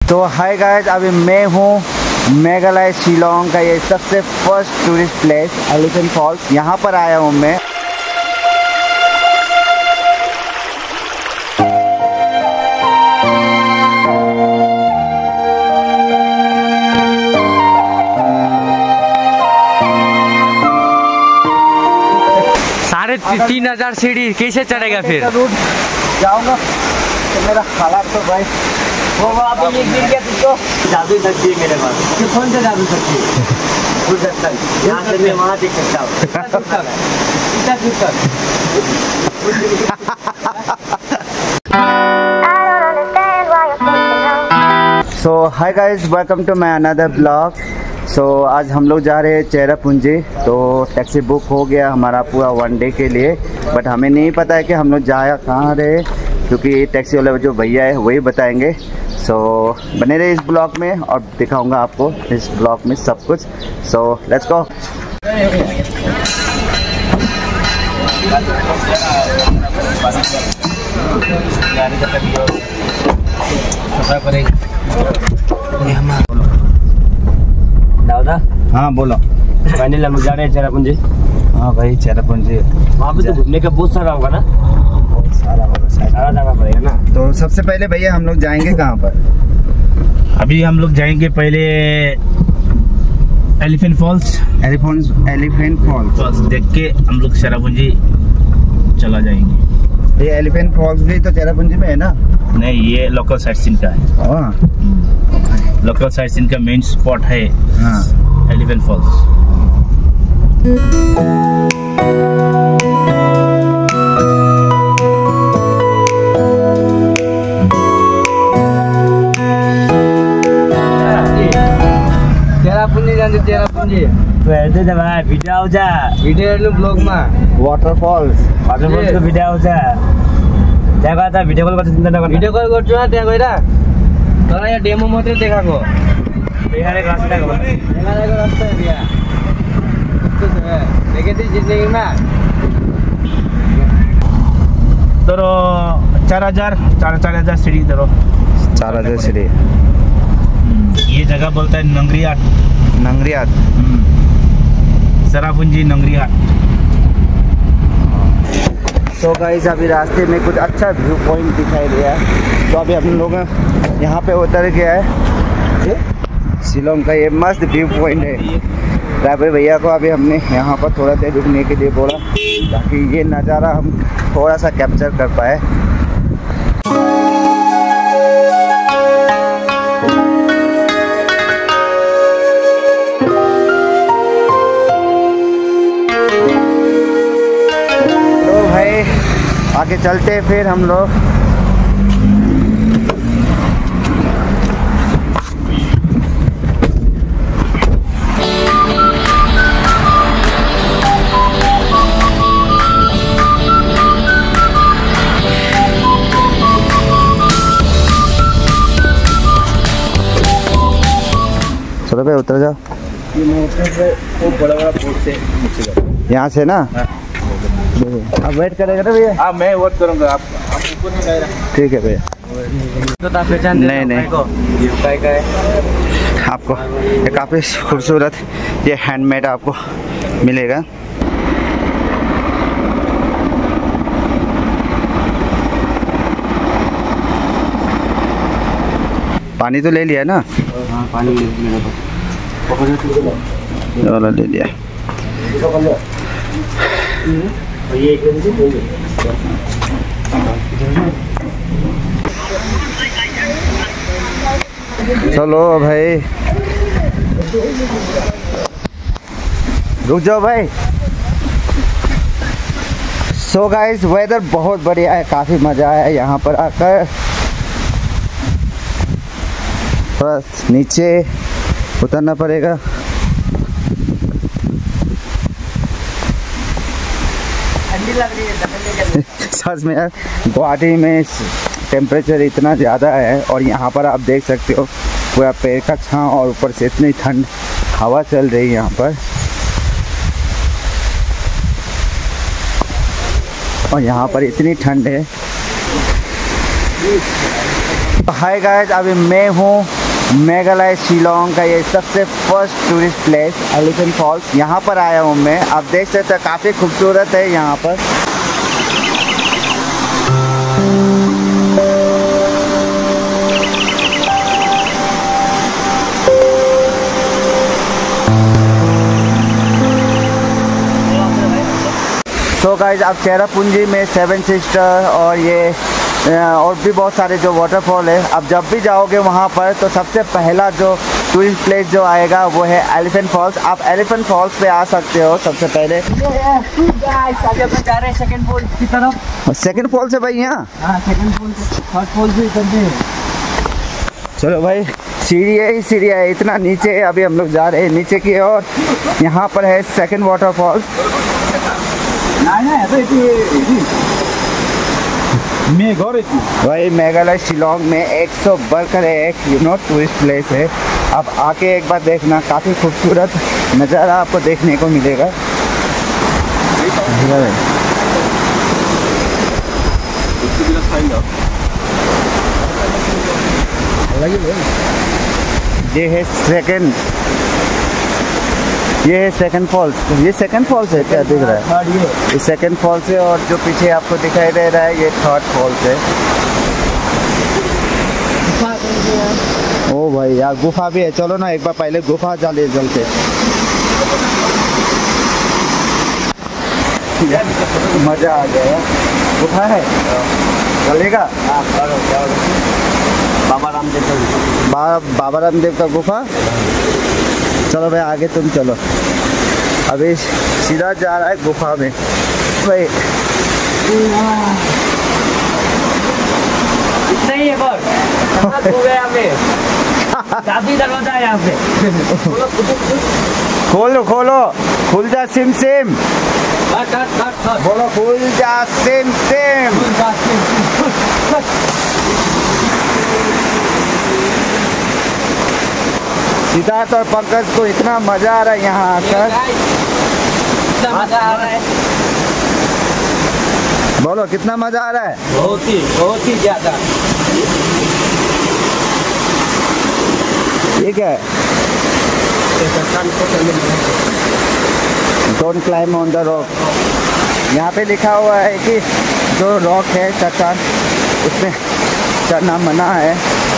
तो hi guys, अभी मैं हूँ मेघालय शिलोंग का ये सबसे first tourist place elephant falls. यहाँ पर आया हूँ मैं। साढ़े 3000 सीढ़ी कैसे चढ़ेगा फिर? रूट जाऊँगा तो मेरा हालात तो भाई वो आप ये गिर गया तुझको। जादू शक्ति है मेरे पास। कौन सा जादू सकती है? दूर तक यहाँ से मैं वहाँ देख सकता हूँ। So hi guys, welcome to my another blog. So आज हम लोग जा रहे हैं चेरापूंजी। तो टैक्सी बुक हो गया हमारा पूरा 1 डे के लिए, बट हमें नहीं पता है कि हम लोग जाया कहाँ रहे, क्योंकि टैक्सी वाले जो भैया है वही बताएंगे। सो बने रहे इस ब्लॉग में और दिखाऊंगा आपको इस ब्लॉग में सब कुछ। So let's go. दाऊदा, हाँ बोलो। फाइनल हम जा रहे हैं चेरापूंजी। हाँ भाई, चेरापूंजी वहाँ पे तो घूमने का बहुत सारा होगा ना? सारा जाना पड़ेगा ना। तो सबसे पहले भैया हम लोग जाएंगे कहाँ पर? अभी हम लोग जाएंगे पहले एलिफेंट फॉल्स देख के हम लोग चेरापूंजी चला जाएंगे। ये एलिफेंट फॉल्स भी तो चेरापूंजी में है ना? नहीं, ये लोकल साइट सीन का है। लोकल साइट सीन का मेन स्पॉट है एलिफेंट फॉल्स। चेरापूंजी तो हेर्दै त भाइ भिडियो आउँछ, भिडियो हेर्नु ब्लगमा। वाटरफॉल्स को भिडियो आउँछ। त्यहाँ गएर त भिडियो कल गर्छ, चिन्ता नगर्नु। भिडियो कल गर्छु त्यहाँ गएर, तर यहाँ डेमो मात्रै देखाएको। देखाएको रास्ता यहाँ देखेको थिएँ जिन्दगीमा। तर 4000 सीढ़ी। तर 4000 सीढ़ी। ये जगह बोलता है नंगरियाट। चेरापूंजी नंगरियाट। सो गाइस, अभी रास्ते में कुछ अच्छा व्यू पॉइंट दिखाई दिया है, तो अभी हम लोग यहाँ पे उतर गया है। शिलोंग का ये मस्त व्यू पॉइंट है। ड्राइवर भैया को अभी हमने यहाँ पर थोड़ा देर रुकने के लिए बोला, ताकि ये नज़ारा हम थोड़ा सा कैप्चर कर पाए। आगे चलते फिर हम लोग। चलो भाई उतर जाओ। वो बड़ा बोर्ड से नीचे जाओ। यहाँ से ना? अब वेट करेगा ना भैया? हाँ, मैं वेट करूँगा। आप ऊपर नहीं गए? ठीक है भैया। तो आप पहचान नहीं ये का है आपको ये काफ़ी खूबसूरत ये हैंडमेड आपको मिलेगा। पानी तो ले लिया ना? हाँ, पानी मेरे पास ले लिया। चलो भाई, रुक जाओ भाई। सो गाइस, वेदर बहुत बढ़िया है, काफ़ी मज़ा आया यहाँ पर आकर। बस नीचे उतरना पड़ेगा। सच में यार, गुवाहाटी में टेम्परेचर इतना ज़्यादा है और यहाँ पर आप देख सकते हो पूरा पेड़ का छांव और ऊपर से इतनी ठंड हवा चल रही है यहाँ पर। और यहाँ पर इतनी ठंड है। हाय गाइस, अभी मैं हूँ मेघालय शिलोंग का ये सबसे first tourist place elephant falls, यहाँ पर आया हूँ मैं। आप देख सकते हैं काफ़ी खूबसूरत है यहाँ पर। सो गाइज आप चेरापूंजी में सेवन सिस्टर और ये और भी बहुत सारे जो वाटरफॉल है, आप जब भी जाओगे वहाँ पर तो सबसे पहला जो टूरिस्ट प्लेस जो आएगा वो है एलिफेंट फॉल्स। आप एलिफेंट फॉल्स पे आ सकते हो सबसे पहले। जा रहे हैं सेकंड फॉल की तरफ। सेकंड फॉल से भाई यहाँ? हाँ सेकंड फॉल से, थर्ड फॉल से उतरते हैं। चलो भाई, सीढ़ी है ही सीढ़ी है, इतना नीचे है। अभी हम लोग जा रहे हैं नीचे की ओर। यहाँ पर है सेकंड वाटरफॉल। वही मेघालय शिलोंग में 100 बढ़कर एक टूरिस्ट प्लेस है। आप आके एक बार देखना, काफ़ी खूबसूरत नज़ारा आपको देखने को मिलेगा। ये है सेकंड फॉल्स। ये सेकंड फॉल्स है क्या दिख रहा है? ये सेकंड फॉल्स है और जो पीछे आपको दिखाई दे रहा है ये थर्ड फॉल्स है। ओ भाई यार, गुफा भी है। चलो ना एक बार पहले गुफा चले चलते। मजा आ गया। गुफा है, चलेगा? बाबा रामदेव का गुफा। चलो भाई आगे तुम चलो। अभी सीधा जा रहा है गुफा में भाई। इतना ही है बस। हो गया यहाँ पे, काफी दरवाजा है यहाँ पे। खोलो खोलो, खुल जा सिम सिम। बोलो खुल जा सिम सिम। सिद्धार्थ और पंकज को इतना मजा आ रहा है यहाँ आकर। इतना मजा आ रहा है। बोलो कितना मजा आ रहा है? बहुत ही ज्यादा। ठीक है। Don't climb on the rock. यहाँ पे लिखा हुआ है कि जो रॉक है चट्टान, उसमें चढ़ना मना है।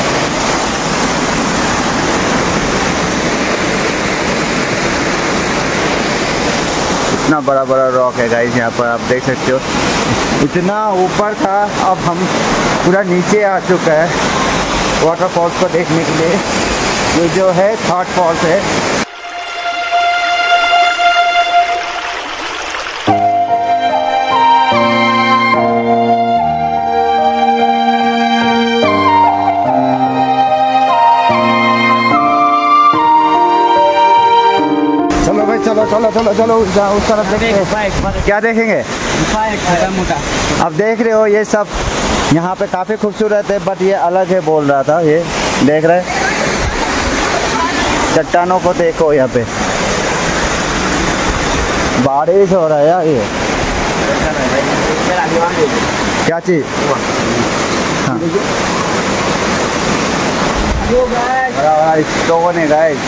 इतना बड़ा बड़ा रॉक है गाइस, यहाँ पर आप देख सकते हो। इतना ऊपर था, अब हम पूरा नीचे आ चुका है वाटरफॉल्स को देखने के लिए। ये जो है थर्ड फॉल्स है। चलो चलो उस तरफ देखेंगे। क्या देखेंगे? अब देख रहे हो ये सब यहाँ पे काफ़ी खूबसूरत है, बट ये अलग है बोल रहा था। ये देख रहे चट्टानों को देखो, यहाँ पे बारिश हो रहा है यार। ये क्या चीज़? हाँ बड़ा स्टोन है गाइस।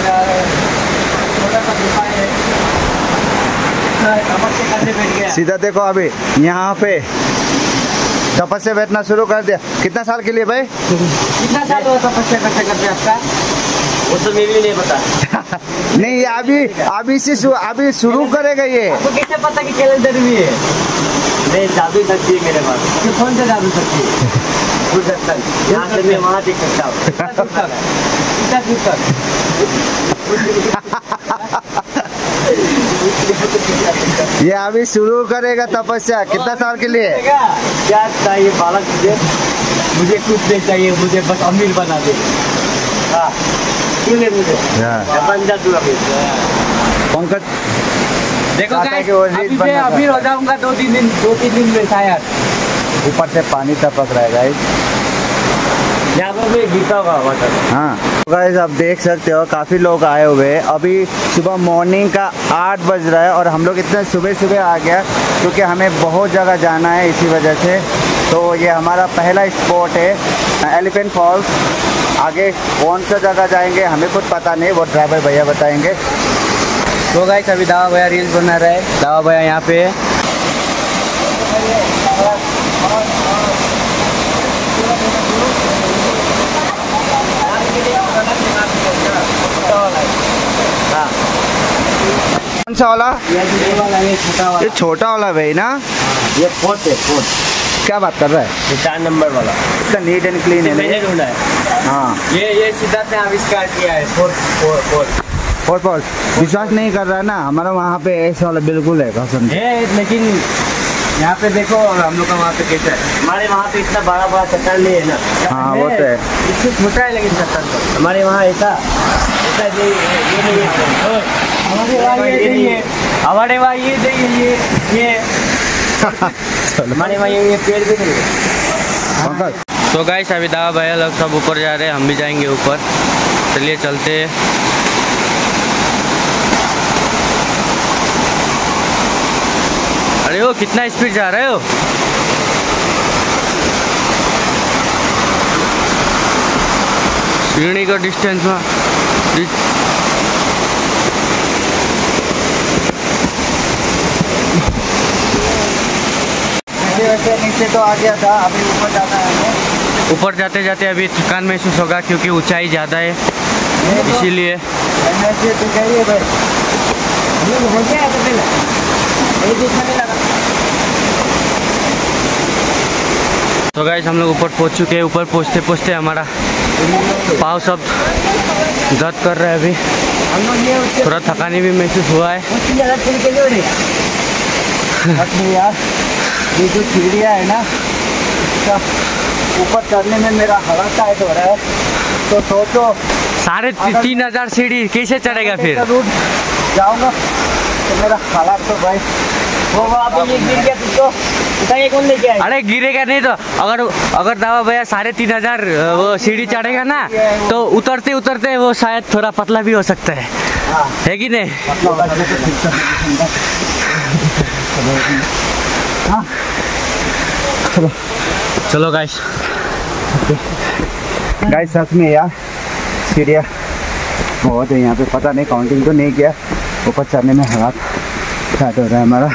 सीधा देखो, अभी यहाँ पे तपस्या बैठना शुरू कर दिया। कितना साल के लिए भाई? कितना साल हुआ तपस्या करते करते आपका? वो तो मुझे नहीं पता। नहीं अभी से अभी शुरू करेगा ये। आपको कैसे पता कि कैलेंडर भी है? नहीं, जादू शक्ति है मेरे पास। कौन सा जादू शक्ति है? यहाँ से मैं वहाँ देख सकता हूँ। ये अभी शुरू करेगा तपस्या। कितना साल के लिए? क्या चाहिए बालक मुझे कुछ नहीं चाहिए, मुझे बस अमीर बना दे। हाँ मुझे बन जा तू अमीर। पंकज देखो अमीर हो जाऊंगा 2-3 दिन में शायद। ऊपर से पानी टपक रहा है गाइस। यहाँ पर भी गिरता होगा वाटर। हाँ गाइस आप देख सकते हो काफ़ी लोग आए हुए हैं। अभी सुबह मॉर्निंग का 8 बज रहा है और हम लोग इतने सुबह सुबह आ गया क्योंकि हमें बहुत जगह जाना है, इसी वजह से। तो ये हमारा पहला स्पॉट है एलिफेंट फॉल्स। आगे कौन सा जगह जाएंगे हमें कुछ पता नहीं, वो ड्राइवर भैया बताएंगे। तो गाइस अभी दावा भैया रील्स बना रहे हैं। दावा भैया यहाँ पे है। कौन सा वाला? ये ये छोटा वाला भाई ना? ये फोर्थ है, फोर्थ। क्या बात कर रहा है? ये 4 नंबर वाला। इसका नीट एंड क्लीन है। मैंने ढूंढा है। हाँ, ये सिद्धार्थ ने आविष्कार किया है। फोर्थ फॉल्स विश्वास नहीं कर रहा है ना हमारा, वहाँ पे ऐसा वाला बिल्कुल है पसंद है। लेकिन यहाँ पे देखो हम लोग का वहाँ पे कैसा है। हमारे वहाँ पे इतना बड़ा बड़ा चट्टान नहीं है ना। हाँ वो तो है, इससे छोटा है लेकिन चट्टान तो हमारे वहाँ ऐसा ये नहीं है। हमारे वहाँ ये नहीं है। हमारे वहाँ ये नहीं है। ये हमारे वहाँ ये पेड़ भी नहीं है। तो गाइस अभी दावा भैया लोग सब ऊपर जा रहे हैं, हम भी जाएंगे ऊपर। चलिए चलते हैं। अरे वो कितना स्पीड जा रहे हो? सीढ़ी का डिस्टेंस में वैसे नीचे तो आ गया था, अभी ऊपर जाना है हमें। ऊपर जाते जाते अभी थकान महसूस होगा क्योंकि ऊंचाई ज़्यादा है, इसीलिए। तो गाइस हम लोग ऊपर पहुंच चुके हैं। ऊपर पहुंचते पहुंचते हमारा पाँव सब दर्द कर रहा है। अभी थोड़ा थकानी भी महसूस हुआ है। यार ये जो सीढ़ियाँ है ना, इसका ऊपर चढ़ने में मेरा हालत टाइट हो रहा है। तो सोचो 3,500 सीढ़ी कैसे चढ़ेगा फिर? रूट जाऊंगा तो मेरा हालत तो भाई वो अभी ये गिर गया तो उठाइए, कौन लेके आए? अरे गिरेगा नहीं तो अगर दावा भैया 3,500 वो सीढ़ी चढ़ेगा ना तो उतरते उतरते वो शायद थोड़ा पतला भी हो सकता है कि नहीं? हाँ चलो गाइस। गाइस सच में यार सीढ़ियाँ बहुत है यहाँ पे, पता नहीं काउंटिंग तो नहीं किया। ऊपर चढ़ने में हालात स्टार्ट हो रहा है हमारा।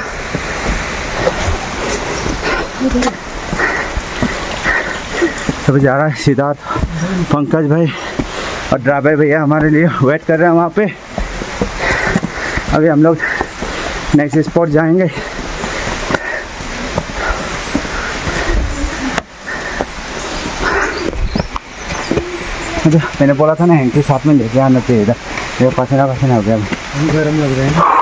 सब जा रहा है सिद्धार्थ, पंकज भाई और ड्राइवर भैया हमारे लिए वेट कर रहे हैं वहाँ पे। अभी हम लोग नेक्स्ट स्पॉट जाएंगे। मैंने बोला था ना हैंकी साथ में लेके आना चाहिए था, ये पसीना पसीना हो गया। गर्म लग रहे हैं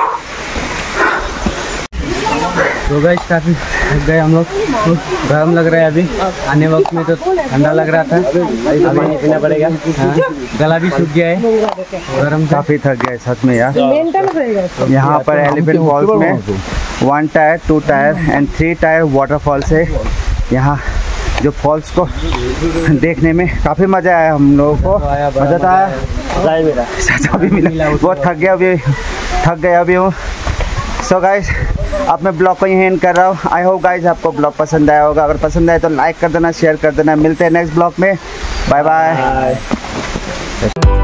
तो गाइस काफ़ी थक गए हम लोग, तो गर्म लग रहा है। अभी आने वक्त में तो ठंडा लग रहा था, अभी पीना पड़ेगा। हाँ, गला भी सूख गया है, गर्म काफ़ी थक गए सच में यार। यहाँ पर एलिफेंट फॉल्स में 1 tier 2 tier and 3 tier waterfalls है। यहाँ जो फॉल्स को देखने में काफ़ी मज़ा आया हम लोगों को। मज़ा तो आया, सजा भी मिला। बहुत थक गया अभी हूँ। सो गाइस अब मैं ब्लॉग को यहीं एंड कर रहा हूँ। आई होप गाइस आपको ब्लॉग पसंद आया होगा। अगर पसंद आए तो लाइक कर देना, शेयर कर देना। मिलते हैं नेक्स्ट ब्लॉग में। Bye bye.